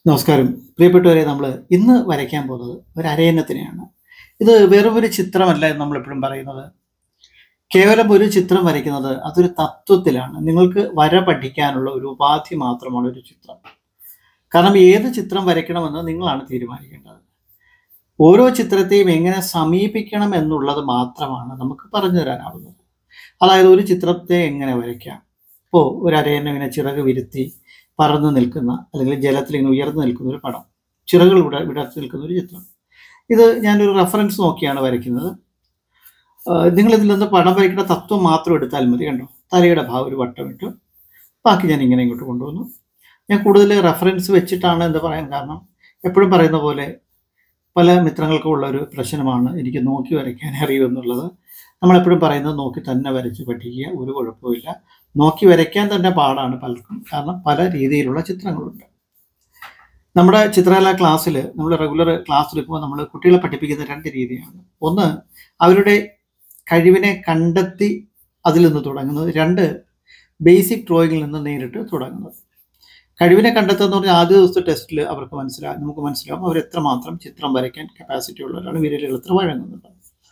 നമസ്കാരം പ്രിയപ്പെട്ടവരെ. നമ്മൾ ഇന്ന് വരയ്ക്കാൻ പോകുന്നത് ഒരു അരയന്നത്തിനെയാണ്. ഇത് വെറും ഒരു ചിത്രമല്ല എന്ന് നമ്മളെപ്പോഴും പറയുന്നത്. കേവലം ഒരു ചിത്രം വരയ്ക്കുന്നത് അതൊരു തത്വത്തിലാണ്. നിങ്ങൾക്ക് വര പഠിക്കാനുള്ള ഒരു ഉപാധി മാത്രമാണ് ഒരു ചിത്രം. കാരണം ഏത് ചിത്രം വരയ്ക്കണമെന്ന് നിങ്ങളാണ് തീരുമാനിക്കേണ്ടത്. ഓരോ ചിത്രത്തെയും എങ്ങനെ സമീപിക്കണം എന്നുള്ളത് മാത്രമാണ് നമുക്ക് പറഞ്ഞു തരാനാവുന്നത്. അതായത് ഒരു ചിത്രത്തെ എങ്ങനെ വരയ്ക്കാം. ഇപ്പോൾ ഒരു അരയന്നം ഇങ്ങനെ ചിറക് വിരുത്തി പറന്ന് നിൽക്കുന്ന, അല്ലെങ്കിൽ ജലത്തിൽ ഇങ്ങനെ ഉയർന്നു നിൽക്കുന്ന ഒരു പടം, ചിറകുകൾ വിടർത്തി നിൽക്കുന്ന ഒരു ചിത്രം. ഇത് ഞാനൊരു റെഫറൻസ് നോക്കിയാണ് വരയ്ക്കുന്നത്. നിങ്ങളിതിൽ നിന്ന് പടം വരയ്ക്കുന്ന തത്വം മാത്രം എടുത്താൽ മതി. കണ്ടോ, തലയുടെ ഭാഗം ഒരു വട്ടമിട്ടു, ബാക്കി ഞാൻ ഇങ്ങനെ ഇങ്ങോട്ട് കൊണ്ടുവന്നു. ഞാൻ കൂടുതൽ റെഫറൻസ് വെച്ചിട്ടാണ് എന്ന് പറയാൻ കാരണം, എപ്പോഴും പറയുന്ന പോലെ പല മിത്രങ്ങൾക്കും ഉള്ള ഒരു പ്രശ്നമാണ് എനിക്ക് നോക്കി വരയ്ക്കാൻ അറിയുമെന്നുള്ളത്. നമ്മളെപ്പോഴും പറയുന്നത് നോക്കി തന്നെ വരച്ച് പഠിക്കുക, ഒരു കുഴപ്പമില്ല. നോക്കി വരയ്ക്കാൻ തന്നെ പാടാണ് പലർക്കും, കാരണം പല രീതിയിലുള്ള ചിത്രങ്ങളുണ്ട്. നമ്മുടെ ചിത്രകലാ ക്ലാസ്സിൽ, നമ്മൾ റെഗുലർ ക്ലാസ് എടുക്കുമ്പോൾ നമ്മൾ കുട്ടികളെ പഠിപ്പിക്കുന്ന രണ്ട് രീതിയാണ്. ഒന്ന്, അവരുടെ കഴിവിനെ കണ്ടെത്തി അതിൽ നിന്ന് തുടങ്ങുന്നത്. രണ്ട്, ബേസിക് ഡ്രോയിങ്ങിൽ നിന്ന് നേരിട്ട് തുടങ്ങുന്നത്. കഴിവിനെ കണ്ടെത്തുക എന്ന് പറഞ്ഞാൽ ആദ്യ ദിവസത്തെ ടെസ്റ്റിൽ അവർക്ക് നമുക്ക് മനസ്സിലാവും അവർ എത്രമാത്രം ചിത്രം വരയ്ക്കാൻ കപ്പാസിറ്റി ഉള്ളവരാണ്, വിരലുകൾ എത്ര വഴങ്ങുന്നുണ്ട്.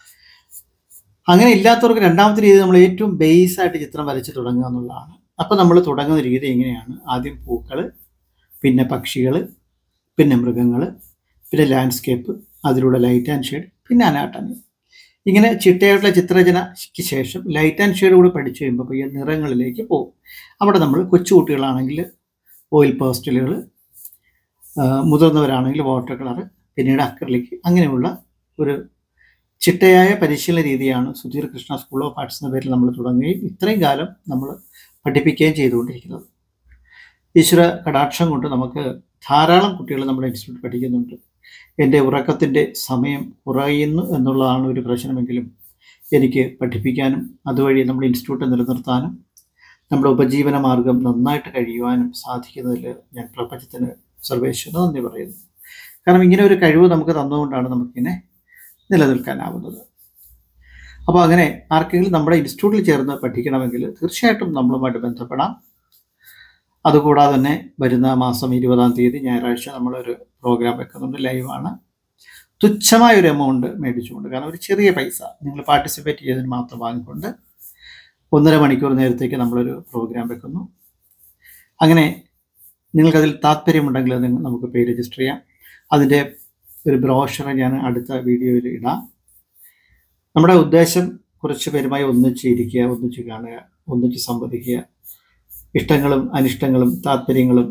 അങ്ങനെ ഇല്ലാത്തവർക്ക് രണ്ടാമത്തെ രീതി നമ്മൾ ഏറ്റവും ബേസ് ആയിട്ട് ചിത്രം വരച്ച് തുടങ്ങുക എന്നുള്ളതാണ്. അപ്പോൾ നമ്മൾ തുടങ്ങുന്ന രീതി എങ്ങനെയാണ്? ആദ്യം പൂക്കൾ, പിന്നെ പക്ഷികൾ, പിന്നെ മൃഗങ്ങൾ, പിന്നെ ലാൻഡ്സ്കേപ്പ്, അതിലൂടെ ലൈറ്റ് ആൻഡ് ഷെയ്ഡ്, പിന്നെ അനാട്ടമി. ഇങ്ങനെ ചിട്ടയായിട്ടുള്ള ചിത്രരചനയ്ക്ക് ശേഷം ലൈറ്റ് ആൻഡ് ഷെയ്ഡ് കൂടി പഠിച്ചു കഴിയുമ്പോൾ ഈ നിറങ്ങളിലേക്ക് പോകും. അവിടെ നമ്മൾ കൊച്ചുകുട്ടികളാണെങ്കിൽ ഓയിൽ പേസ്റ്റലുകൾ, മുതിർന്നവരാണെങ്കിൽ വാട്ടർ കളർ, പിന്നീട് അക്രിലിക്, അങ്ങനെയുള്ള ഒരു ചിട്ടയായ പരിശീലന രീതിയാണ് Sudheer Krishna school of arts എന്ന പേരിൽ നമ്മൾ തുടങ്ങുകയും ഇത്രയും കാലം നമ്മൾ പഠിപ്പിക്കുകയും ചെയ്തുകൊണ്ടിരിക്കുന്നത്. ഈശ്വര കടാക്ഷം കൊണ്ട് നമുക്ക് ധാരാളം കുട്ടികൾ നമ്മുടെ ഇൻസ്റ്റിറ്റ്യൂട്ട് പഠിക്കുന്നുണ്ട്. എൻ്റെ ഉറക്കത്തിൻ്റെ സമയം കുറയുന്നു എന്നുള്ളതാണ് ഒരു പ്രശ്നമെങ്കിലും എനിക്ക് പഠിപ്പിക്കാനും അതുവഴി നമ്മുടെ ഇൻസ്റ്റിറ്റ്യൂട്ട് നിലനിർത്താനും നമ്മുടെ ഉപജീവന മാർഗം നന്നായിട്ട് കഴിയുവാനും സാധിക്കുന്നതിൽ ഞാൻ പ്രപഞ്ചത്തിന് സർവേശ്വരന് നന്ദി പറയുന്നു. കാരണം ഇങ്ങനെ ഒരു കഴിവ് നമുക്ക് തന്നുകൊണ്ടാണ് നമുക്കിങ്ങനെ നിലനിൽക്കാനാവുന്നത്. അപ്പോൾ അങ്ങനെ ആർക്കെങ്കിലും നമ്മുടെ ഇൻസ്റ്റിറ്റ്യൂട്ടിൽ ചേർന്ന് പഠിക്കണമെങ്കിൽ തീർച്ചയായിട്ടും നമ്മളുമായിട്ട് ബന്ധപ്പെടാം. അതുകൂടാതെ തന്നെ വരുന്ന മാസം 20-ാം തീയതി ഞായറാഴ്ച നമ്മളൊരു പ്രോഗ്രാം വെക്കുന്നുണ്ട്, ലൈവാണ്. തുച്ഛമായൊരു എമൗണ്ട് മേടിച്ചുകൊണ്ട്, കാരണം ഒരു ചെറിയ പൈസ നിങ്ങൾ പാർട്ടിസിപ്പേറ്റ് ചെയ്തതിന് മാത്രം വാങ്ങിക്കൊണ്ട് 1.5 മണിക്കൂർ നേരത്തേക്ക് നമ്മളൊരു പ്രോഗ്രാം വെക്കുന്നു. അങ്ങനെ നിങ്ങൾക്കതിൽ താല്പര്യമുണ്ടെങ്കിൽ നമുക്ക് പേര് രജിസ്റ്റർ ചെയ്യാം. അതിൻ്റെ ഒരു ബ്രോഷർ ഞാൻ അടുത്ത വീഡിയോയിൽ ഇടാം. നമ്മുടെ ഉദ്ദേശം കുറച്ച് പേരുമായി ഒന്നിച്ച് ഇരിക്കുക, ഒന്നിച്ച് കാണുക, ഒന്നിച്ച് സംവദിക്കുക, ഇഷ്ടങ്ങളും അനിഷ്ടങ്ങളും താല്പര്യങ്ങളും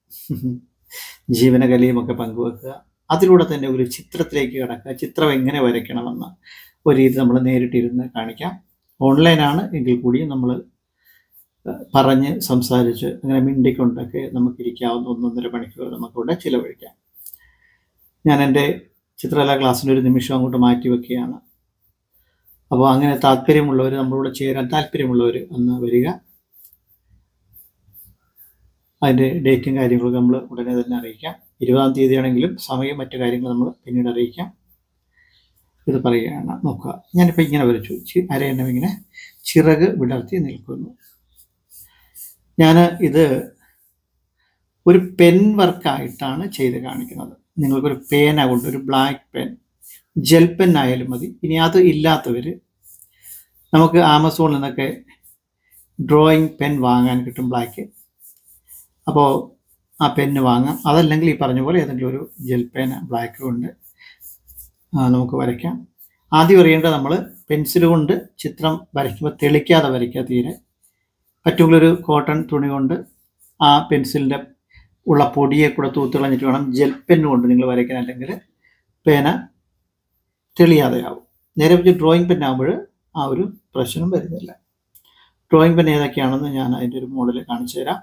ജീവനകലയും ഒക്കെ പങ്കുവെക്കുക. അതിലൂടെ തന്നെ ഒരു ചിത്രത്തിലേക്ക് കിടക്കുക. ചിത്രം എങ്ങനെ വരയ്ക്കണമെന്ന് ഒരു രീതി നമ്മൾ നേരിട്ടിരുന്ന് കാണിക്കാം. ഓൺലൈനാണ് എങ്കിൽ കൂടിയും നമ്മൾ പറഞ്ഞ് സംസാരിച്ച് അങ്ങനെ മിണ്ടിക്കൊണ്ടൊക്കെ നമുക്കിരിക്കാവുന്ന 1.5 മണിക്കൂർ നമുക്കിവിടെ ചിലവഴിക്കാം. ഞാൻ എൻ്റെ ചിത്രകലാ ക്ലാസ്സിൻ്റെ ഒരു നിമിഷം അങ്ങോട്ട് മാറ്റി വയ്ക്കുകയാണ്. അപ്പോൾ അങ്ങനെ താല്പര്യമുള്ളവർ, നമ്മളോട് ചേരാൻ താല്പര്യമുള്ളവർ ഒന്ന് വരിക. അതിൻ്റെ ഡേറ്റും കാര്യങ്ങളൊക്കെ നമ്മൾ ഉടനെ തന്നെ അറിയിക്കാം. 20-ാം തീയതി ആണെങ്കിലും സമയം മറ്റു കാര്യങ്ങൾ നമ്മൾ പിന്നീട് അറിയിക്കാം. ഇത് പറയുകയാണ്, നോക്കുക. ഞാനിപ്പോൾ ഇങ്ങനെ വരച്ചു, അരയന്നം ഇങ്ങനെ ചിറക് വിടർത്തി നിൽക്കുന്നു. ഞാൻ ഇത് ഒരു പെൻ വർക്കായിട്ടാണ് ചെയ്ത് കാണിക്കുന്നത്. നിങ്ങൾക്കൊരു പേന കൊണ്ട്, ഒരു ബ്ലാക്ക് പെൻ, ജെൽ പെൻ ആയാലും മതി. ഇനി അത് ഇല്ലാത്തവർ, നമുക്ക് ആമസോണിൽ നിന്നൊക്കെ ഡ്രോയിങ് പെൻ വാങ്ങാൻ കിട്ടും, ബ്ലാക്ക്. അപ്പോൾ ആ പെന്ന് വാങ്ങാം. അതല്ലെങ്കിൽ ഈ പറഞ്ഞ പോലെ ഏതെങ്കിലും ഒരു ജെൽ പേന ബ്ലാക്ക് കൊണ്ട് നമുക്ക് വരയ്ക്കാം. ആദ്യം അറിയേണ്ടത്, നമ്മൾ പെൻസിൽ കൊണ്ട് ചിത്രം വരയ്ക്കുമ്പോൾ തെളിക്കാതെ വരയ്ക്കുക. തീരെ പറ്റുമെങ്കിലൊരു കോട്ടൺ തുണി കൊണ്ട് ആ പെൻസിലിൻ്റെ ഉള്ള പൊടിയെ കൂടെ തൂത്ത് കളഞ്ഞിട്ട് വേണം ജെൽ പെൻ കൊണ്ട് നിങ്ങൾ വരയ്ക്കാൻ, അല്ലെങ്കിൽ പേന തെളിയാതെയാവും. നേരെ വെച്ച് ഡ്രോയിങ് പെൻ ആകുമ്പോൾ ആ ഒരു പ്രശ്നം വരുന്നില്ല. ഡ്രോയിങ് പെൻ ഏതൊക്കെയാണെന്ന് ഞാൻ അതിൻ്റെ ഒരു മോഡൽ കാണിച്ചു തരാം.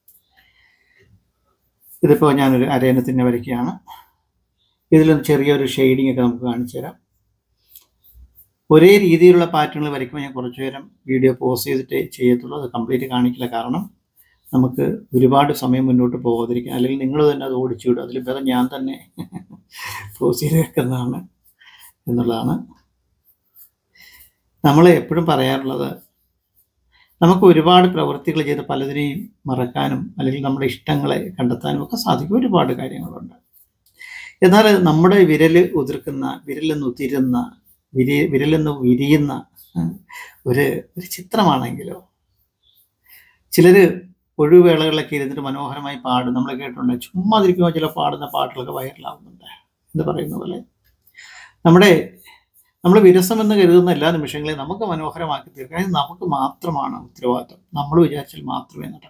ഇതിപ്പോൾ ഞാനൊരു അരയന്നത്തിനെ വരയ്ക്കുകയാണ്. ഇതിലൊന്ന് ചെറിയൊരു ഷെയ്ഡിങ് ഒക്കെ നമുക്ക് കാണിച്ചു തരാം. ഒരേ രീതിയിലുള്ള പാറ്റേണുകൾ വരയ്ക്കുമ്പോൾ ഞാൻ കുറച്ചു നേരം വീഡിയോ പോസ് ചെയ്തിട്ടേ ചെയ്യത്തുള്ളൂ, അത് കംപ്ലീറ്റ് കാണിക്കില്ല. കാരണം നമുക്ക് ഒരുപാട് സമയം മുന്നോട്ട് പോകാതിരിക്കാം, അല്ലെങ്കിൽ നിങ്ങൾ തന്നെ അത് ഓടിച്ചു വിടും. അതിൽ ഭേദം ഞാൻ തന്നെ പോസ് ചെയ്ത് വെക്കുന്നതാണ് എന്നുള്ളതാണ്. നമ്മൾ എപ്പോഴും പറയാറുള്ളത്, നമുക്ക് ഒരുപാട് പ്രവൃത്തികൾ ചെയ്ത് പലതിനെയും മറക്കാനും അല്ലെങ്കിൽ നമ്മുടെ ഇഷ്ടങ്ങളെ കണ്ടെത്താനും ഒക്കെ സാധിക്കും. ഒരുപാട് കാര്യങ്ങളുണ്ട്. എന്നാൽ നമ്മുടെ വിരലെന്ന് ഉതിരുന്ന വിരലെന്ന് വിരിയുന്ന ഒരു ചിത്രമാണെങ്കിലോ, ചിലർ ഒഴിവുവേളകളിലൊക്കെ ഇരുന്നിട്ട് മനോഹരമായി പാടും. നമ്മൾ കേട്ടിട്ടുണ്ട്. ചുമ്മാ ഇരിക്കുമ്പോൾ ചില പാടുന്ന പാട്ടുകളൊക്കെ വൈറലാവുന്നുണ്ട് എന്ന് പറയുന്ന പോലെ നമ്മൾ വിരസമെന്ന് കരുതുന്ന എല്ലാ നിമിഷങ്ങളെയും നമുക്ക് മനോഹരമാക്കി തീർക്കാൻ ഇത് നമുക്ക് മാത്രമാണ് ഉത്തരവാദിത്വം. നമ്മൾ വിചാരിച്ചാൽ മാത്രമേ നടക്കൂ.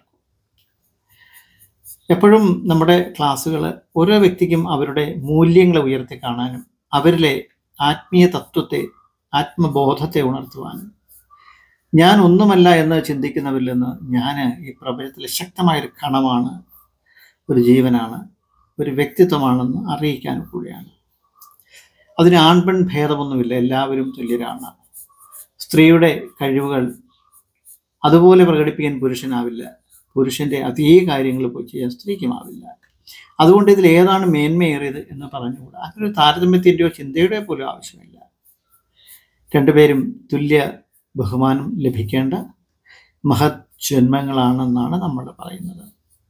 എപ്പോഴും നമ്മുടെ ക്ലാസ്സുകൾ ഓരോ വ്യക്തിക്കും അവരുടെ മൂല്യങ്ങളെ ഉയർത്തി കാണാനും അവരിലെ ആത്മീയ തത്വത്തെ, ആത്മബോധത്തെ ഉണർത്തുവാനും, ഞാൻ ഒന്നുമല്ല എന്ന് ചിന്തിക്കുന്നവരിൽ നിന്ന് ഞാൻ ഈ പ്രപഞ്ചത്തിലെ ശക്തമായൊരു കണമാണ്, ഒരു ജീവനാണ്, ഒരു വ്യക്തിത്വമാണെന്ന് അറിയിക്കാൻ കൂടിയാണ്. അതിന് ആൺപെൺ ഭേദമൊന്നുമില്ല, എല്ലാവരും തുല്യരാണ്. സ്ത്രീയുടെ കഴിവുകൾ അതുപോലെ പ്രകടിപ്പിക്കാൻ പുരുഷനാവില്ല, പുരുഷൻ്റെ അതേ കാര്യങ്ങൾ പോയി ചെയ്യാൻ സ്ത്രീക്കുമാവില്ല. അതുകൊണ്ട് ഇതിൽ ഏതാണ് മേന്മയേറിയത് എന്ന് പറഞ്ഞുകൂടാ. അതൊരു താരതമ്യത്തിൻ്റെയോ ചിന്തയുടെയോ പോലും ആവശ്യമില്ല. രണ്ടുപേരും തുല്യ ബഹുമാനം ലഭിക്കേണ്ട മഹത് ജന്മങ്ങളാണെന്നാണ് നമ്മൾ പറയുന്നത്.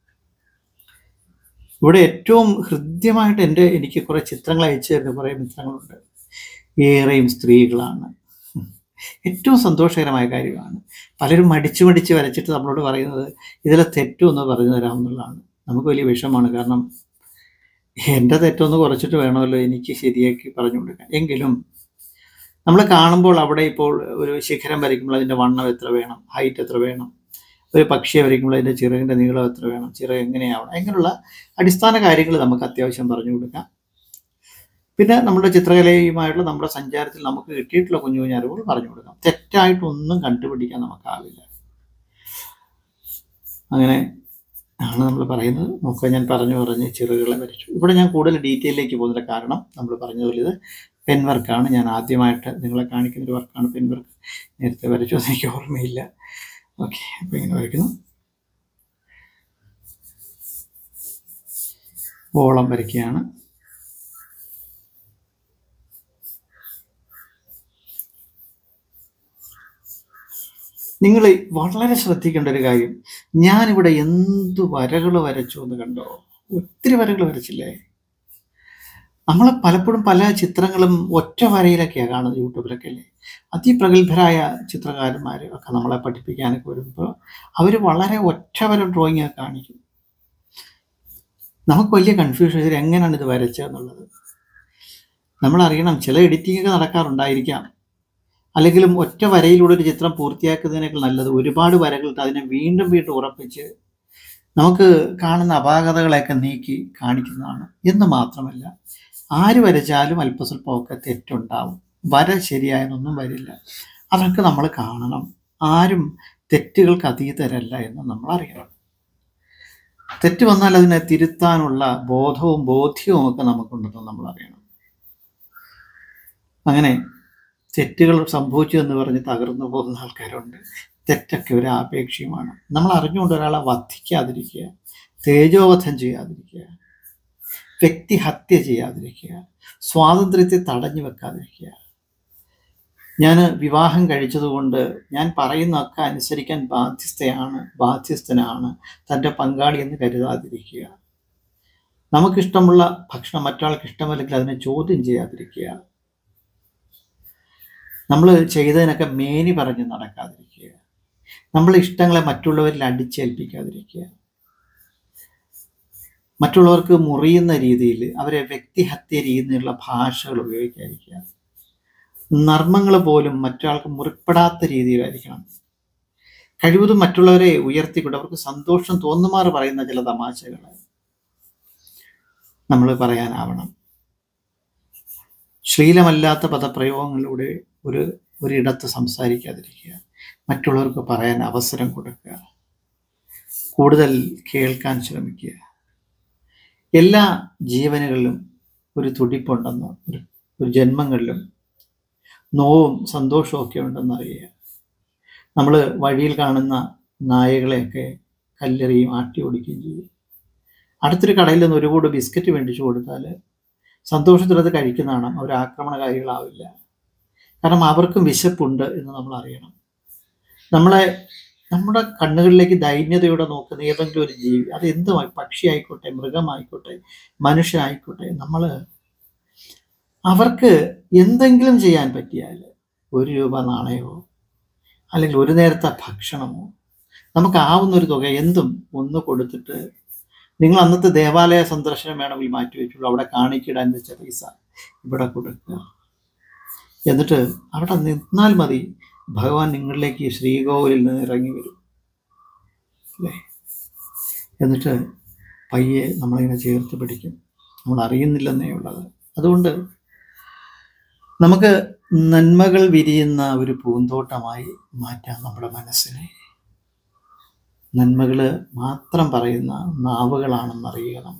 ഇവിടെ ഏറ്റവും ഹൃദ്യമായിട്ട് എനിക്ക് കുറേ ചിത്രങ്ങൾ അയച്ചു തരുന്ന കുറേ മിത്രങ്ങളുണ്ട്. ഏറെയും സ്ത്രീകളാണ്. ഏറ്റവും സന്തോഷകരമായ കാര്യമാണ്. പലരും മടിച്ച് വരച്ചിട്ട് നമ്മളോട് പറയുന്നത് ഇതിലെ തെറ്റൊന്ന് പറഞ്ഞു തരാമെന്നുള്ളതാണ്. നമുക്ക് വലിയ വിഷമമാണ്. കാരണം എൻ്റെ തെറ്റൊന്ന് കുറച്ചിട്ട് വേണമല്ലോ എനിക്ക് ശരിയാക്കി പറഞ്ഞു കൊടുക്കാൻ. എങ്കിലും നമ്മൾ കാണുമ്പോൾ അവിടെ ഇപ്പോൾ ഒരു ശിഖരം വരയ്ക്കുമ്പോൾ അതിൻ്റെ വണ്ണം എത്ര വേണം, ഹൈറ്റ് എത്ര വേണം, ഒരു പക്ഷിയെ വരയ്ക്കുമ്പോൾ അതിൻ്റെ ചിറകിൻ്റെ നീളം എത്ര വേണം, ചിറക് എങ്ങനെയാവണം, അങ്ങനെയുള്ള അടിസ്ഥാന കാര്യങ്ങൾ നമുക്ക് അത്യാവശ്യം പറഞ്ഞു കൊടുക്കാം. പിന്നെ നമ്മുടെ ചിത്രകലയുമായിട്ടുള്ള നമ്മുടെ സഞ്ചാരത്തിൽ നമുക്ക് കിട്ടിയിട്ടുള്ള കുഞ്ഞു കുഞ്ഞു അറിവുകൾ പറഞ്ഞു കൊടുക്കാം. തെറ്റായിട്ടൊന്നും കണ്ടുപിടിക്കാൻ നമുക്കാവില്ല. അങ്ങനെ ആണ് നമ്മൾ പറയുന്നത്. നോക്കുക, ഞാൻ പറഞ്ഞ് ചിറകുകളെ വരച്ചു. ഇവിടെ ഞാൻ കൂടുതൽ ഡീറ്റെയിലേക്ക് പോകുന്നില്ല. കാരണം നമ്മൾ പറഞ്ഞതുപോലെ ഇത് പെൻ വർക്കാണ്. ഞാൻ ആദ്യമായിട്ട് നിങ്ങളെ കാണിക്കുന്നൊരു വർക്കാണ് പെൻ വർക്ക്. നേരത്തെ വരച്ചു എനിക്ക് ഓർമ്മയില്ല. ഓക്കെ, അപ്പോൾ ഇങ്ങനെ വരയ്ക്കുന്നു. ഓളം വരയ്ക്കുകയാണ്. നിങ്ങൾ വളരെ ശ്രദ്ധിക്കേണ്ട ഒരു കാര്യം, ഞാനിവിടെ എന്ത് വരകൾ വരച്ചു എന്ന് കണ്ടോ? ഒത്തിരി വരകൾ വരച്ചില്ലേ? നമ്മൾ പലപ്പോഴും പല ചിത്രങ്ങളും ഒറ്റ വരയിലൊക്കെയാണ് കാണുന്നത്. യൂട്യൂബിലൊക്കെ അല്ലേ, അതിപ്രഗത്ഭരായ ചിത്രകാരന്മാർ ഒക്കെ നമ്മളെ പഠിപ്പിക്കാനൊക്കെ വരുമ്പോൾ അവർ വളരെ ഒറ്റ വര ഡ്രോയിങ് ഒക്കെ കാണിക്കും. നമുക്ക് വലിയ കൺഫ്യൂഷൻ, ഇതിൽ എങ്ങനെയാണ് ഇത് വരച്ചതെന്നുള്ളത് നമ്മളറിയണം. ചില എഡിറ്റിംഗ് ഒക്കെ നടക്കാറുണ്ടായിരിക്കാം. അല്ലെങ്കിലും ഒറ്റ വരയിലൂടെ ഒരു ചിത്രം പൂർത്തിയാക്കുന്നതിനേക്കാൾ നല്ലത് ഒരുപാട് വരകളിട്ട് അതിനെ വീണ്ടും ഉറപ്പിച്ച് നമുക്ക് കാണുന്ന അപാകതകളെയൊക്കെ നീക്കി കാണിക്കുന്നതാണ്. എന്ന് മാത്രമല്ല, ആര് വരച്ചാലും അല്പസ്വല്പമൊക്കെ തെറ്റുണ്ടാവും. വര ശരിയായെന്നൊന്നും വരില്ല. അതൊക്കെ നമ്മൾ കാണണം. ആരും തെറ്റുകൾക്ക് അതീതരല്ല എന്ന് നമ്മൾ അറിയണം. തെറ്റ് വന്നാൽ അതിനെ തിരുത്താനുള്ള ബോധവും ബോധ്യവും ഒക്കെ നമുക്കുണ്ടെന്ന് നമ്മൾ അറിയണം. അങ്ങനെ തെറ്റുകൾ സംഭവിച്ചു എന്ന് പറഞ്ഞ് തകർന്നു പോകുന്ന ആൾക്കാരുണ്ട്. തെറ്റൊക്കെ ഒരു ആപേക്ഷികമാണ്. നമ്മൾ അറിഞ്ഞുകൊണ്ട് ഒരാളെ വധിക്കാതിരിക്കുക, തേജോവധം ചെയ്യാതിരിക്കുക, വ്യക്തിഹത്യ ചെയ്യാതിരിക്കുക, സ്വാതന്ത്ര്യത്തെ തടഞ്ഞു വെക്കാതിരിക്കുക. ഞാൻ വിവാഹം കഴിച്ചതുകൊണ്ട് ഞാൻ പറയുന്നതൊക്കെ അനുസരിക്കാൻ ബാധ്യസ്ഥനാണ് തൻ്റെ പങ്കാളി എന്ന് കരുതാതിരിക്കുക. നമുക്കിഷ്ടമുള്ള ഭക്ഷണം മറ്റൊരാൾക്ക് ഇഷ്ടമല്ലെങ്കിൽ അതിനെ ചോദ്യം ചെയ്യാതിരിക്കുക. നമ്മൾ ചെയ്തതിനൊക്കെ മേനി പറഞ്ഞ് നടക്കാതിരിക്കുക. നമ്മളെ ഇഷ്ടങ്ങളെ മറ്റുള്ളവരിൽ അടിച്ചേൽപ്പിക്കാതിരിക്കുക. മറ്റുള്ളവർക്ക് മുറിയുന്ന രീതിയിൽ, അവരെ വ്യക്തിഹത്യ രീതിയിലുള്ള ഭാഷകൾ ഉപയോഗിക്കാതിരിക്കുക. നർമ്മങ്ങൾ പോലും മറ്റൊരാൾക്ക് മുറിപ്പെടാത്ത രീതിയിലായിരിക്കണം. കഴിവതും മറ്റുള്ളവരെ ഉയർത്തിക്കൊണ്ട് അവർക്ക് സന്തോഷം തോന്നുമാറ് പറയുന്ന ചില തമാശകൾ നമ്മൾ പറയാനാവണം. ശ്ലീലമല്ലാത്ത പദപ്രയോഗങ്ങളിലൂടെ ഒരിടത്ത് സംസാരിക്കാതിരിക്കുക. മറ്റുള്ളവർക്ക് പറയാൻ അവസരം കൊടുക്കുക. കൂടുതൽ കേൾക്കാൻ ശ്രമിക്കുക. എല്ലാ ജീവനുകളിലും ഒരു തുടിപ്പുണ്ടെന്ന്, ഒരു ജന്മങ്ങളിലും നോവും സന്തോഷവും ഒക്കെ ഉണ്ടെന്നറിയുക. നമ്മൾ വഴിയിൽ കാണുന്ന നായകളെയൊക്കെ കല്ലെറിയും ആട്ടി ഓടിക്കുകയും ചെയ്യും. അടുത്തൊരു കടയിൽ നിന്ന് ഒരു കൂട് ബിസ്ക്കറ്റ് മേടിച്ചു കൊടുത്താൽ സന്തോഷത്തിലത് കഴിക്കുന്നതാണ്. അവർ ആക്രമണകാരികളാവില്ല. കാരണം അവർക്കും വിശപ്പുണ്ട് എന്ന് നമ്മൾ അറിയണം. നമ്മളെ നമ്മുടെ കണ്ണുകളിലേക്ക് ദൈന്യതയോടെ നോക്കുന്ന ഏതെങ്കിലും ഒരു ജീവി, അത് എന്തുമായി, പക്ഷിയായിക്കോട്ടെ, മൃഗമായിക്കോട്ടെ, മനുഷ്യനായിക്കോട്ടെ, നമ്മൾ അവർക്ക് എന്തെങ്കിലും ചെയ്യാൻ പറ്റിയാൽ, 1 രൂപ നാണയമോ അല്ലെങ്കിൽ ഒരു നേരത്തെ ഭക്ഷണമോ, നമുക്കാവുന്നൊരു തുക എന്തും ഒന്ന് കൊടുത്തിട്ട്, നിങ്ങൾ അന്നത്തെ ദേവാലയ സന്ദർശനം വേണമെങ്കിൽ മാറ്റിവെച്ചുള്ളൂ, അവിടെ കാണിക്കിടാൻ വെച്ച പൈസ ഇവിടെ കൊടുക്കുക. എന്നിട്ട് അവിടെ നിന്നാൽ മതി, ഭഗവാൻ നിങ്ങളിലേക്ക് ശ്രീകോവിലിൽ നിന്ന് ഇറങ്ങി വരും അല്ലേ. എന്നിട്ട് പയ്യെ നമ്മളിങ്ങനെ ചേർത്ത് പിടിക്കും, നമ്മൾ അറിയുന്നില്ലെന്നേ ഉള്ളത്. അതുകൊണ്ട് നമുക്ക് നന്മകൾ വിരിയുന്ന ഒരു പൂന്തോട്ടമായി മാറ്റാം നമ്മുടെ മനസ്സിനെ. നന്മകൾ മാത്രം പറയുന്ന നാവുകളാണെന്നറിയുക നമ്മൾ.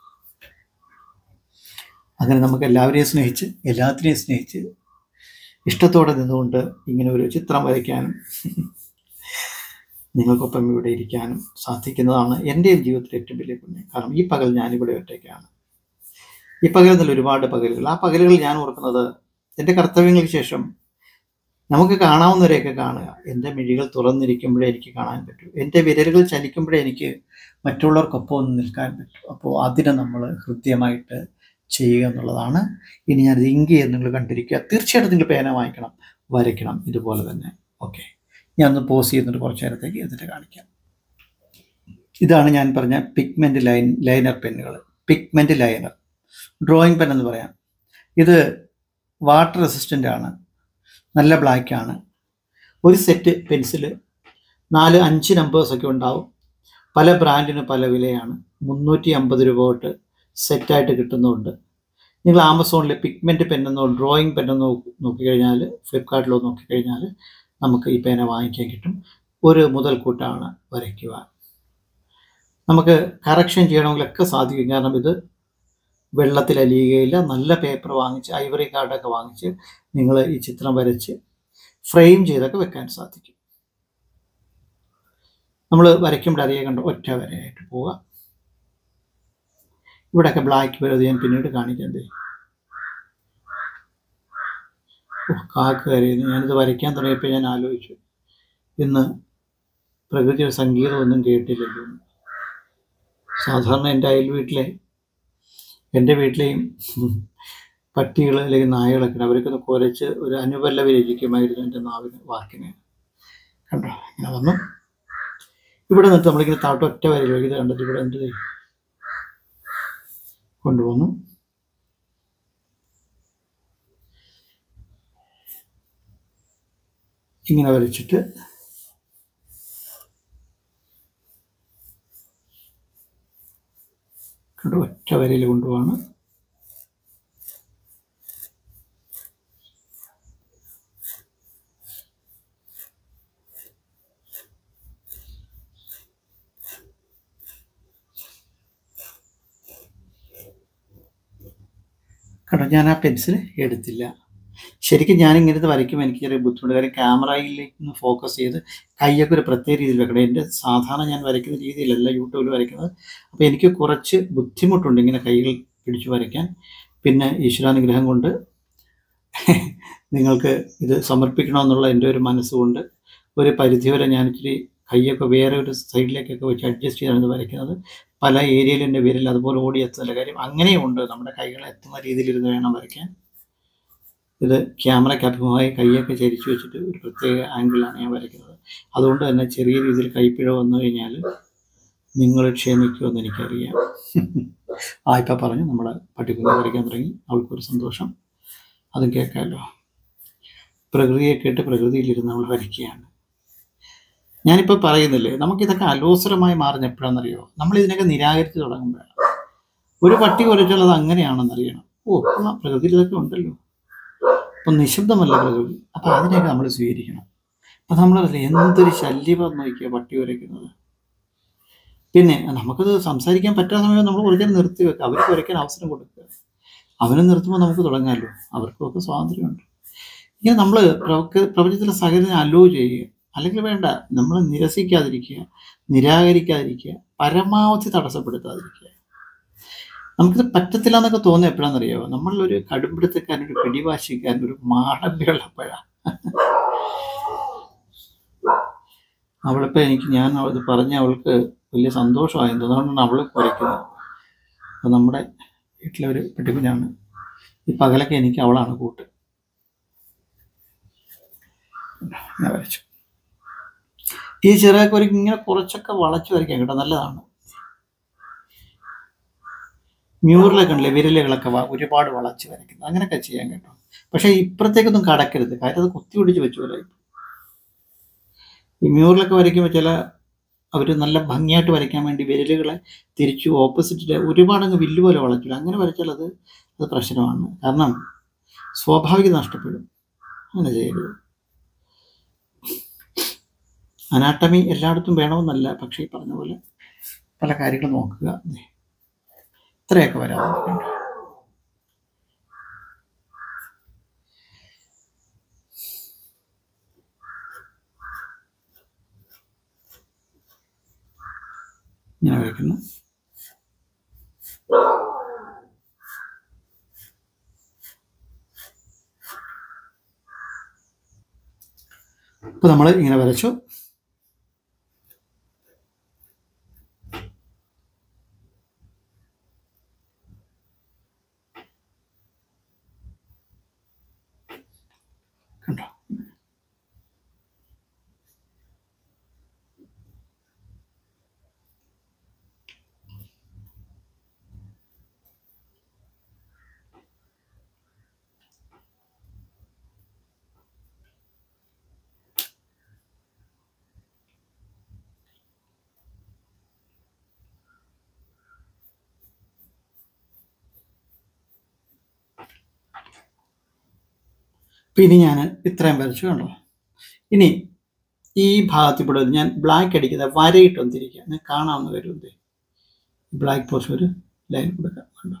അങ്ങനെ നമുക്ക് എല്ലാവരെയും സ്നേഹിച്ച്, എല്ലാത്തിനെയും സ്നേഹിച്ച്, ഇഷ്ടത്തോടെ നിന്നുകൊണ്ട് ഇങ്ങനെ ഒരു ചിത്രം വരയ്ക്കാനും നിങ്ങൾക്കൊപ്പം ഇവിടെ ഇരിക്കാനും സാധിക്കുന്നതാണ് എൻ്റെയും ജീവിതത്തിലെ ഏറ്റവും വലിയ പുണ്യം. കാരണം ഈ പകൽ ഞാനിവിടെ ഒറ്റയ്ക്കാണ്. ഈ പകൽ എന്നല്ല, ഒരുപാട് പകലുകൾ. ആ പകലുകൾ ഞാൻ ഓർക്കുന്നത്, എൻ്റെ കർത്തവ്യങ്ങൾക്ക് ശേഷം നമുക്ക് കാണാവുന്നവരെയൊക്കെ കാണുക. എൻ്റെ മിഴികൾ തുറന്നിരിക്കുമ്പോഴേ എനിക്ക് കാണാൻ പറ്റൂ. എൻ്റെ വിരലുകൾ ചലിക്കുമ്പോഴേ എനിക്ക് മറ്റുള്ളവർക്കൊപ്പം ഒന്ന് നിൽക്കാൻ പറ്റൂ. അപ്പോൾ അതിനെ നമ്മൾ ഹൃദ്യമായിട്ട് ചെയ്യുക എന്നുള്ളതാണ്. ഇനി ഞാനിത് ഇങ്ക് ചെയ്ത് നിങ്ങൾ കണ്ടിരിക്കുക. തീർച്ചയായിട്ടും നിങ്ങൾ പേന വാങ്ങിക്കണം, വരയ്ക്കണം ഇതുപോലെ തന്നെ. ഓക്കെ, ഞാനൊന്ന് പോസ് ചെയ്യുന്നിട്ട് കുറച്ച് നേരത്തേക്ക് എന്നിട്ട് കാണിക്കാം. ഇതാണ് ഞാൻ പറഞ്ഞ പിഗ്മെൻറ്റ് ലൈനർ പെന്നുകൾ. പിഗ്മെൻറ്റ് ലൈനർ, ഡ്രോയിങ് പെൻ എന്ന് പറയാം. ഇത് വാട്ടർ റെസിസ്റ്റൻ്റ് ആണ്, നല്ല ബ്ലാക്കാണ്. ഒരു സെറ്റ് പെൻസിൽ 4-5 നമ്പേഴ്സൊക്കെ ഉണ്ടാവും. പല ബ്രാൻഡിന് പല വിലയാണ്. 350 രൂപ തൊട്ട് സെറ്റായിട്ട് കിട്ടുന്നുണ്ട്. നിങ്ങൾ ആമസോണിൽ പിഗ്മെൻറ്റ് പെന്നെന്നോ ഡ്രോയിങ് പെന്നെന്നോ നോക്കിക്കഴിഞ്ഞാൽ, ഫ്ലിപ്കാർട്ടിലോ നോക്കിക്കഴിഞ്ഞാൽ നമുക്ക് ഈ പേന വാങ്ങിക്കാൻ കിട്ടും. ഒരു മുതൽക്കൂട്ടാണ് വരയ്ക്കുക. നമുക്ക് കറക്ഷൻ ചെയ്യണമെങ്കിലൊക്കെ സാധിക്കും. കാരണം ഇത് വെള്ളത്തിൽ അലിയുകയില്ല. നല്ല പേപ്പർ വാങ്ങിച്ച്, ഐവറി കാർഡൊക്കെ വാങ്ങിച്ച് നിങ്ങൾ ഈ ചിത്രം വരച്ച് ഫ്രെയിം ചെയ്തൊക്കെ വെക്കാൻ സാധിക്കും. നമ്മൾ വരയ്ക്കുമ്പോൾ അറിയാൻ കണ്ട ഒറ്റ വരയായിട്ട് പോവുക. ഇവിടെയൊക്കെ ബ്ലാക്ക് വരും, ഞാൻ പിന്നീട് കാണിക്കണ്ടേ. കാക്ക കരയുന്നു. ഞാനിത് വരയ്ക്കാൻ തുടങ്ങിയപ്പോൾ ഞാൻ ആലോചിച്ചു, ഇന്ന് പ്രകൃതിയുടെ സംഗീതമൊന്നും കേട്ടില്ലല്ലോ. സാധാരണ എൻ്റെ വീട്ടിലെയും പട്ടികൾ അല്ലെങ്കിൽ നായകളൊക്കെ അവർക്കൊന്ന് കുരച്ച് ഒരു അനുപല്ലവി രചിക്കുമായിരുന്നു എൻ്റെ വാക്കിന്. കണ്ടോ, ഇങ്ങനെ വന്നു. ഇവിടെ നിന്നിട്ട് നമ്മളിങ്ങനെ ഒറ്റ വരയിൽ ഇത് കണ്ടത് ഇവിടെ എന്ത് കൊണ്ടുപോകുന്നു. ഇങ്ങനെ വരച്ചിട്ട് ഒറ്റ വരയിൽ കൊണ്ടുപോവാണ്. കണ്ടോ, ഞാൻ ആ പെൻസിൽ എടുത്തില്ല. ശരിക്കും ഞാനിങ്ങനത്തെ വരയ്ക്കുമ്പോൾ എനിക്ക് ചെറിയ ബുദ്ധിമുട്ട്. കാര്യം ക്യാമറയിലേക്ക് ഒന്ന് ഫോക്കസ് ചെയ്ത് കൈയൊക്കെ ഒരു പ്രത്യേക രീതിയിൽ വെക്കണം. എൻ്റെ സാധാരണ ഞാൻ വരയ്ക്കുന്ന രീതിയിലല്ല യൂട്യൂബിൽ വരയ്ക്കുന്നത്. അപ്പോൾ എനിക്ക് കുറച്ച് ബുദ്ധിമുട്ടുണ്ട് ഇങ്ങനെ കൈകൾ പിടിച്ചു വരയ്ക്കാൻ. പിന്നെ ഈശ്വരാനുഗ്രഹം കൊണ്ട് നിങ്ങൾക്ക് ഇത് സമർപ്പിക്കണമെന്നുള്ള എൻ്റെ ഒരു മനസ്സുകൊണ്ട് ഒരു പരിധിവരെ ഞാൻ ഇച്ചിരി കൈയൊക്കെ വേറെ ഒരു സൈഡിലേക്കൊക്കെ വെച്ച് അഡ്ജസ്റ്റ് ചെയ്താണ് ഇത് വരയ്ക്കുന്നത്. പല ഏരിയയിലും എൻ്റെ വിരൽ അതുപോലെ ഓടിയെത്തുന്നില്ല. കാര്യം അങ്ങനെയുണ്ട്, നമ്മുടെ കൈകൾ എത്തുന്ന രീതിയിലിരുന്ന് വേണം വരയ്ക്കാൻ. ഇത് ക്യാമറയ്ക്ക് അഭിമുഖമായി കൈയൊക്കെ ചരിച്ചു വെച്ചിട്ട് ഒരു പ്രത്യേക ആംഗിളാണ് ഞാൻ വരയ്ക്കുന്നത്. അതുകൊണ്ട് തന്നെ ചെറിയ രീതിയിൽ കൈപ്പിഴ വന്നു കഴിഞ്ഞാൽ നിങ്ങൾ ക്ഷമിക്കുമെന്ന് എനിക്കറിയാം. ഇപ്പം പറഞ്ഞു, നമ്മുടെ പട്ടിക്കുഞ്ഞ് വരയ്ക്കാൻ തുടങ്ങി. അവൾക്കൊരു സന്തോഷം, അതും കേൾക്കാമല്ലോ. പ്രകൃതിയെ കേട്ട് പ്രകൃതിയിലിരുന്ന് നമ്മൾ വരയ്ക്കുകയാണ്. ഞാനിപ്പോൾ പറയുന്നില്ലേ, നമുക്കിതൊക്കെ അലോസരമായി മാറുന്ന എപ്പോഴാണെന്നറിയോ? നമ്മളിതിനൊക്കെ നിരാകരിച്ച് തുടങ്ങുമ്പോഴാണ്. ഒരു പട്ടി വരച്ചാൽ അത് അങ്ങനെയാണെന്നറിയണം. പ്രകൃതിയിൽ ഇതൊക്കെ ഉണ്ടല്ലോ, അപ്പം നിശബ്ദമല്ല പ്രകൃതി. അപ്പം അതിനെയൊക്കെ നമ്മൾ സ്വീകരിക്കണം. അപ്പം നമ്മളതല്ലേ എന്തൊരു ശല്യം നോക്കിയ പട്ടി വരയ്ക്കുന്നത്. പിന്നെ നമുക്കത് സംസാരിക്കാൻ പറ്റാത്ത സമയം നമ്മൾ കുറച്ച് നേരം നിർത്തി വെക്കുക, അവർക്ക് വരയ്ക്കാൻ അവസരം കൊടുക്കുക. അവനെ നിർത്തുമ്പോൾ നമുക്ക് തുടങ്ങാമല്ലോ, അവർക്കൊക്കെ സ്വാതന്ത്ര്യമുണ്ട്. ഇങ്ങനെ നമ്മൾ പ്രപഞ്ചത്തിലെ സകലത്തിനെ അലോ ചെയ്യുക. അല്ലെങ്കിൽ വേണ്ട, നമ്മൾ നിരസിക്കാതിരിക്കുക, നിരാകരിക്കാതിരിക്കുക, പരമാവധി തടസ്സപ്പെടുത്താതിരിക്കുക. നമുക്കിത് പറ്റത്തില്ല എന്നൊക്കെ തോന്നുന്നത് എപ്പോഴാണെന്നറിയാമോ? നമ്മളൊരു കടുംപിടുത്തക്കാരൻ, ഒരു പിടിവാശിക്കാരൻ, ഒരു മാടമ്പിയുള്ളപ്പോഴാണ്. അവളിപ്പോൾ ഞാൻ അത് പറഞ്ഞ് അവൾക്ക് വലിയ സന്തോഷമായിരുന്നു. അതുകൊണ്ടാണ് അവൾ കുരയ്ക്കുന്നത്. അപ്പോൾ നമ്മുടെ വീട്ടിലെ ഒരു പെട്ടിക്കുഞ്ഞാണ്. ഈ പകലൊക്കെ എനിക്ക് അവളാണ് കൂട്ട്. ഞാൻ വരച്ചു. ഈ ചെറിയ കുരയ്ക്ക് ഇങ്ങനെ കുറച്ചൊക്കെ വളച്ച് വരയ്ക്കാൻ കേട്ടോ, നല്ലതാണ്. മ്യൂറലൊക്കെ ഉണ്ടല്ലേ, വിരലുകളൊക്കെ ഒരുപാട് വളച്ച് വരയ്ക്കുന്നത്, അങ്ങനെയൊക്കെ ചെയ്യാൻ കേട്ടോ. പക്ഷേ ഇപ്പുറത്തേക്കൊന്നും കടക്കരുത്, കാര്യം അത് കുത്തി പിടിച്ച് വെച്ചോലെ. ഈ മ്യൂറലൊക്കെ വരയ്ക്കുമ്പോൾ അവർ നല്ല ഭംഗിയായിട്ട് വരയ്ക്കാൻ വേണ്ടി വിരലുകളെ തിരിച്ചു ഓപ്പോസിറ്റിൽ ഒരുപാടങ്ങ് വില്ല് പോലെ വളച്ചില്ല. അങ്ങനെ വരച്ചാൽ അത് പ്രശ്നമാണ്. കാരണം സ്വാഭാവികത നഷ്ടപ്പെടും. അങ്ങനെ ചെയ്യരുത്. അനാട്ടമി എല്ലായിടത്തും വേണമെന്നല്ല, പക്ഷേ ഈ പറഞ്ഞ പോലെ പല കാര്യങ്ങളും നോക്കുക. ഇത്രയൊക്കെ വരാറുണ്ട്. ഇങ്ങനെ വരയ്ക്കുന്നു. ഇപ്പൊ നമ്മൾ ഇങ്ങനെ വരച്ചു. കണ്ടോ? ഇനി ഞാൻ ഇത്രയും വരച്ചു. കണ്ടോ? ഇനി ഈ ഭാഗത്തിൽ കൂടെ ഞാൻ ബ്ലാക്ക് അടിക്കുന്നത് വരയിട്ടൊന്ന് തിരിക്കുക. ഞാൻ കാണാവുന്ന കാര്യം എന്തേ, ബ്ലാക്ക് പോർഷൻ ഒരു ലൈൻ കൊടുക്കാം. കണ്ടോ?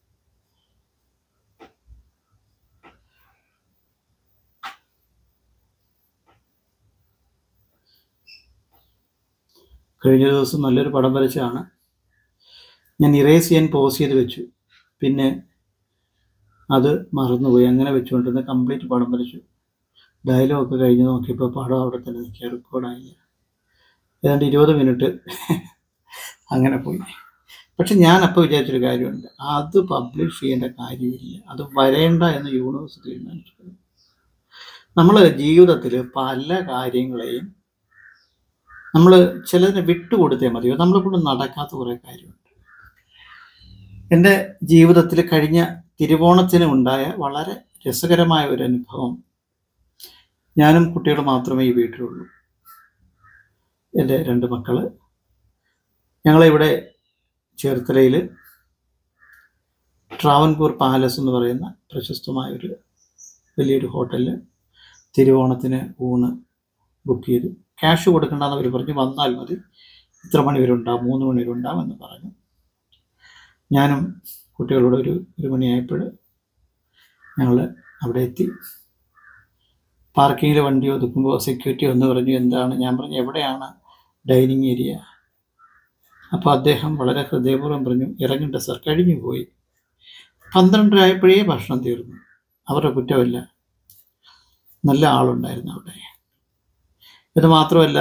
കഴിഞ്ഞ ദിവസം നല്ലൊരു പടം വരച്ചതാണ്. ഞാൻ ഇറേസ് ചെയ്യാൻ പോസ് ചെയ്ത് വെച്ചു, പിന്നെ അത് മറന്നുപോയി. അങ്ങനെ വെച്ചുകൊണ്ടിരുന്ന കംപ്ലീറ്റ് പടം വരച്ചു. ഡയലോഗൊക്കെ കഴിഞ്ഞ് നോക്കിയപ്പോൾ പടം അവിടെ തന്നെ നിൽക്കുക, റെക്കോർഡായില്ല. ഏതാണ്ട് 20 മിനിറ്റ് അങ്ങനെ പോയി. പക്ഷെ ഞാൻ അപ്പോൾ വിചാരിച്ചൊരു കാര്യമുണ്ട്, അത് പബ്ലിഷ് ചെയ്യേണ്ട കാര്യമില്ല, അത് വരേണ്ട എന്ന് യൂണിവേഴ്സ് തീരുമാനിച്ചിട്ടുണ്ട്. നമ്മൾ ജീവിതത്തിൽ പല കാര്യങ്ങളെയും നമ്മൾ ചിലതിനെ വിട്ടുകൊടുത്തേ മതിയോ. നമ്മളെ കൊണ്ട് നടക്കാത്ത കുറേ കാര്യമുണ്ട്. എൻ്റെ ജീവിതത്തിൽ കഴിഞ്ഞ തിരുവോണത്തിന് ഉണ്ടായ വളരെ രസകരമായ ഒരു അനുഭവം. ഞാനും കുട്ടികളും മാത്രമേ ഈ വീട്ടിലുള്ളൂ. എൻ്റെ 2 മക്കൾ. ഞങ്ങളിവിടെ ചേർത്തലയിൽ ട്രാവൻകൂർ പാലസ് എന്ന് പറയുന്ന പ്രശസ്തമായൊരു വലിയൊരു ഹോട്ടലിൽ തിരുവോണത്തിന് ഊണ് ബുക്ക് ചെയ്തു. ക്യാഷ് കൊടുക്കേണ്ടെന്ന് അവർ പറഞ്ഞു, വന്നാൽ മതി, ഇത്ര മണി വരെ ഉണ്ടാവും, 3 മണി വരെ ഉണ്ടാവുമെന്ന് പറഞ്ഞു. ഞാനും കുട്ടികളോട് ഒരു മണിയായപ്പോൾ ഞങ്ങൾ അവിടെ എത്തി. പാർക്കിങ്ങിൽ വണ്ടി ഒതുക്കുമ്പോൾ സെക്യൂരിറ്റി വന്ന് പറഞ്ഞു, എന്താണ്? ഞാൻ പറഞ്ഞു, എവിടെയാണ് ഡൈനിങ് ഏരിയ? അപ്പോൾ അദ്ദേഹം വളരെ ഹൃദയപൂർവ്വം പറഞ്ഞു, ഇറങ്ങണ്ട സർ, കഴിഞ്ഞു പോയി. 12 ആയപ്പോഴേ ഭക്ഷണം തീർന്നു. അവരുടെ കുറ്റമല്ല, നല്ല ആളുണ്ടായിരുന്നു അവിടെ. ഇത് മാത്രമല്ല,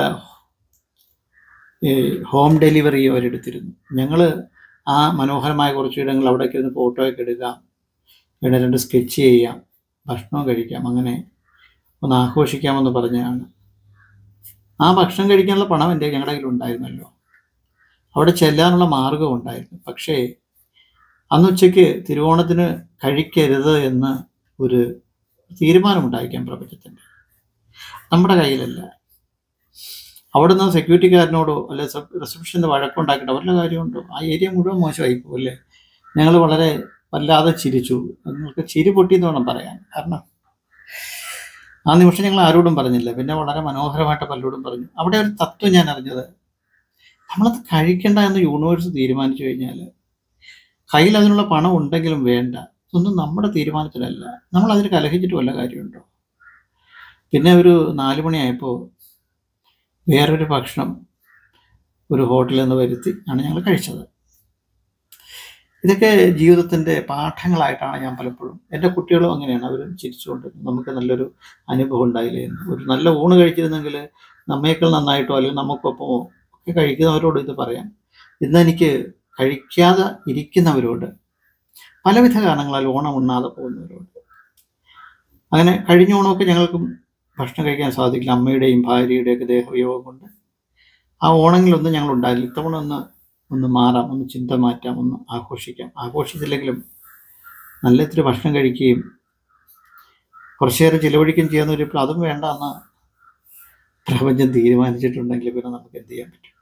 ഹോം ഡെലിവറി അവരെടുത്തിരുന്നു. ഞങ്ങൾ ആ മനോഹരമായ കുറച്ച് ഇടങ്ങൾ അവിടേക്ക് ഇരുന്ന് ഫോട്ടോയൊക്കെ എടുക്കാം, ഇവിടെ 2 സ്കെച്ച് ചെയ്യാം, ഭക്ഷണം കഴിക്കാം, അങ്ങനെ ഒന്ന് ആഘോഷിക്കാമെന്ന് പറഞ്ഞാണ്. ആ ഭക്ഷണം കഴിക്കാനുള്ള പണം ഞങ്ങളുടെ കയ്യിൽ ഉണ്ടായിരുന്നല്ലോ, അവിടെ ചെല്ലാനുള്ള മാർഗം ഉണ്ടായിരുന്നു. പക്ഷേ അന്ന് ഉച്ചയ്ക്ക് തിരുവോണത്തിന് കഴിക്കരുത് എന്ന് ഒരു തീരുമാനമുണ്ടായിരിക്കാം പ്രപഞ്ചത്തിൻ്റെ. നമ്മുടെ കയ്യിലല്ല. അവിടെ നിന്ന് സെക്യൂരിറ്റിക്കാരനോടോ അല്ലെ റിസപ്ഷൻ്റെ വഴക്കുണ്ടാക്കിയിട്ട് അവരുടെ കാര്യമുണ്ടോ? ആ ഏരിയ മുഴുവൻ മോശമായി പോകുമല്ലേ. ഞങ്ങൾ വളരെ വല്ലാതെ ചിരിച്ചു. നിങ്ങൾക്ക് ചിരി പൊട്ടിയെന്ന് വേണം പറയാൻ. കാരണം ആ നിമിഷം ഞങ്ങൾ ആരോടും പറഞ്ഞില്ല, പിന്നെ വളരെ മനോഹരമായിട്ട് പലരോടും പറഞ്ഞു. അവിടെ ഒരു തത്വം ഞാൻ അറിഞ്ഞത്, നമ്മളത് കഴിക്കണ്ട എന്ന് യൂണിവേഴ്സ് തീരുമാനിച്ചു കഴിഞ്ഞാൽ കയ്യിൽ അതിനുള്ള പണം ഉണ്ടെങ്കിലും വേണ്ട, ഇതൊന്നും നമ്മുടെ തീരുമാനത്തിലല്ല. നമ്മൾ അതിന് കലഹിച്ചിട്ട് വല്ല കാര്യമുണ്ടോ? പിന്നെ ഒരു 4 മണിയായപ്പോൾ വേറൊരു ഭക്ഷണം ഒരു ഹോട്ടലിൽ നിന്ന് വരുത്തി ആണ് ഞങ്ങൾ കഴിച്ചത്. ഇതൊക്കെ ജീവിതത്തിൻ്റെ പാഠങ്ങളായിട്ടാണ് ഞാൻ പലപ്പോഴും, എൻ്റെ കുട്ടികളും അങ്ങനെയാണ്, അവർ ചിരിച്ചുകൊണ്ട് നമുക്ക് നല്ലൊരു അനുഭവം ഉണ്ടായില്ലേ എന്ന്. ഒരു നല്ല ഊണ് കഴിച്ചിരുന്നെങ്കിൽ നമ്മയേക്കാൾ നന്നായിട്ടോ അല്ലെങ്കിൽ നമുക്കൊപ്പമോ ഒക്കെ കഴിക്കുന്നവരോട് ഇത് പറയാം. ഇന്നെനിക്ക് കഴിക്കാതെ ഇരിക്കുന്നവരോട്, പലവിധ കാരണങ്ങളാൽ ഓണം ഉണ്ണാതെ പോകുന്നവരോട്. അങ്ങനെ കഴിഞ്ഞ ഓണമൊക്കെ ഞങ്ങൾക്കും ഭക്ഷണം കഴിക്കാൻ സാധിക്കില്ല, അമ്മയുടെയും ഭാര്യയുടെയൊക്കെ ദേഹവിയോഗം കൊണ്ട്. ആ ഓണങ്ങളിലൊന്നും ഞങ്ങൾ ഉണ്ടായില്ല. ഇത്തവണ ഒന്ന് മാറാം, ഒന്ന് ചിന്ത മാറ്റാം, ഒന്ന് ആഘോഷിക്കാം. ആഘോഷിച്ചില്ലെങ്കിലും നല്ല ഇത്തിരി ഭക്ഷണം കഴിക്കുകയും കുറച്ചേറെ ചിലവഴിക്കുകയും ചെയ്യുന്നവർ ഇപ്പോൾ അതും വേണ്ട എന്ന് പ്രപഞ്ചം തീരുമാനിച്ചിട്ടുണ്ടെങ്കിൽ പിന്നെ നമുക്ക് എന്ത് ചെയ്യാൻ പറ്റും?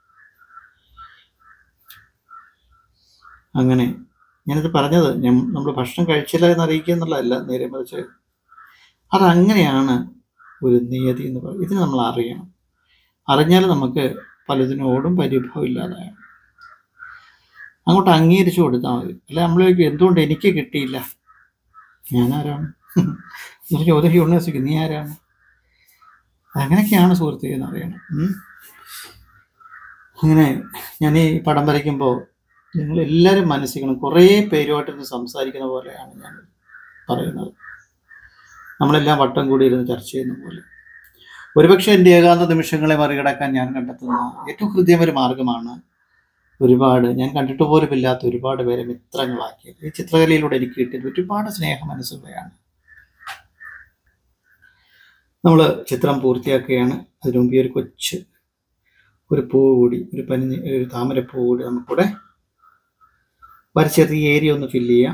അങ്ങനെ ഞാനിത് പറഞ്ഞത് നമ്മൾ ഭക്ഷണം കഴിച്ചില്ല എന്ന് അറിയിക്കുക എന്നുള്ളതല്ല, നേരെ മറിച്ച് അതങ്ങനെയാണ് ഒരു നിയതി എന്ന് പറയും. ഇതിന് നമ്മൾ അറിയണം. അറിഞ്ഞാൽ നമുക്ക് പലതിനോടും പരിഭവം ഇല്ലാതായാണ്. അങ്ങോട്ട് അംഗീകരിച്ചു കൊടുത്താൽ മതി. അല്ല നമ്മളേക്ക് എന്തുകൊണ്ട് എനിക്ക് കിട്ടിയില്ല, ഞാനാരാണ് എന്നൊരു ചോദ്യം യൂണിവേഴ്സിറ്റി, നീ ആരാണ്? അങ്ങനെയൊക്കെയാണ് സുഹൃത്തുക്കളെ എന്ന് അറിയണം. അങ്ങനെ ഞാൻ ഈ പടം വരയ്ക്കുമ്പോൾ നിങ്ങളെല്ലാവരും മനസ്സിക്കണം, കുറേ പേരുമായിട്ടിരുന്ന് സംസാരിക്കുന്ന പോലെയാണ് ഞാൻ പറയുന്നത്. നമ്മളെല്ലാം വട്ടം കൂടി ഇരുന്ന് ചർച്ച ചെയ്യുന്ന പോലെ. ഒരുപക്ഷെ എൻ്റെ ഏകാന്ത നിമിഷങ്ങളെ മറികടക്കാൻ ഞാൻ കണ്ടെത്തുന്ന ഏറ്റവും ഹൃദ്യമൊരു മാർഗമാണ് ഒരുപാട് ഞാൻ കണ്ടിട്ട് പോലുമില്ലാത്ത ഒരുപാട് പേരെ മിത്രങ്ങളാക്കിയത്. ഈ ചിത്രകലയിലൂടെ എനിക്ക് കിട്ടിയത് ഒരുപാട് സ്നേഹ മനസ്സുകളെയാണ്. നമ്മൾ ചിത്രം പൂർത്തിയാക്കുകയാണ്. അതിനു മുമ്പ് ഒരു കൊച്ച് ഒരു പൂ കൂടി, ഒരു താമരപ്പൂ കൂടി നമുക്കിവിടെ വരച്ചെറിയ ഏരിയ ഒന്ന് ഫില്ല് ചെയ്യാം.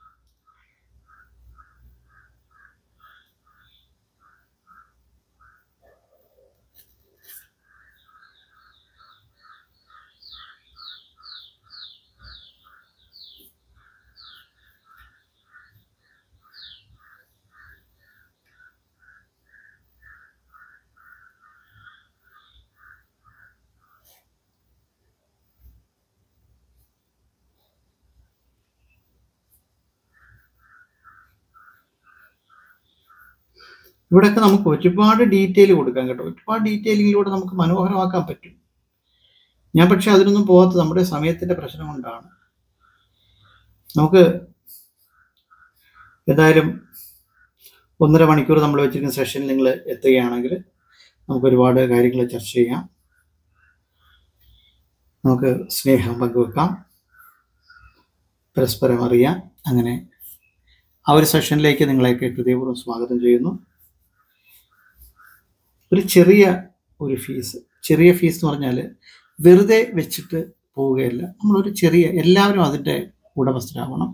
ഇവിടെയൊക്കെ നമുക്ക് ഒരുപാട് ഡീറ്റെയിൽ കൊടുക്കാം കേട്ടോ. ഒരുപാട് ഡീറ്റെയിലിങ്ങിലൂടെ നമുക്ക് മനോഹരമാക്കാൻ പറ്റും. ഞാൻ പക്ഷെ അതിനൊന്നും പോകാത്ത നമ്മുടെ സമയത്തിൻ്റെ പ്രശ്നം കൊണ്ടാണ്. നമുക്ക് എന്തായാലും 1.5 മണിക്കൂർ നമ്മൾ വെച്ചിരിക്കുന്ന സെഷനിൽ നിങ്ങൾ എത്തുകയാണെങ്കിൽ നമുക്ക് ഒരുപാട് കാര്യങ്ങൾ ചർച്ച ചെയ്യാം. നമുക്ക് സ്നേഹം പങ്കുവെക്കാം, പരസ്പരം അറിയാം. അങ്ങനെ ആ ഒരു സെഷനിലേക്ക് നിങ്ങളെയൊക്കെ ഹൃദയപൂർവ്വം സ്വാഗതം ചെയ്യുന്നു. ഒരു ചെറിയ ഫീസ് എന്ന് പറഞ്ഞാൽ വെറുതെ വെച്ചിട്ട് പോവുകയല്ല. നമ്മളൊരു എല്ലാവരും അതിൻ്റെ ഉടമസ്ഥരാവണം.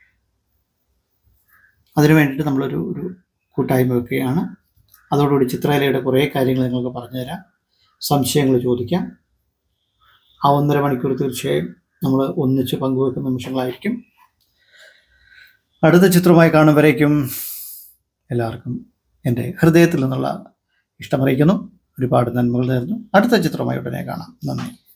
അതിനു വേണ്ടിയിട്ട് നമ്മളൊരു കൂട്ടായ്മ വെക്കുകയാണ്. അതോടുകൂടി ചിത്രകലയുടെ കുറേ കാര്യങ്ങൾ നിങ്ങൾക്ക് പറഞ്ഞുതരാം, സംശയങ്ങൾ ചോദിക്കാം. ആ 1.5 മണിക്കൂർ തീർച്ചയായും നമ്മൾ ഒന്നിച്ച് പങ്കുവെക്കുന്ന നിമിഷങ്ങളായിരിക്കും. അടുത്ത ചിത്രമായി കാണുമ്പോഴേക്കും എല്ലാവർക്കും എൻ്റെ ഹൃദയത്തിൽ നിന്നുള്ള ഇഷ്ടമറിയിക്കുന്നു. ഒരുപാട് നന്മകൾ നേർന്നു. അടുത്ത ചിത്രമായി ഉടനെ കാണാം. നന്ദി.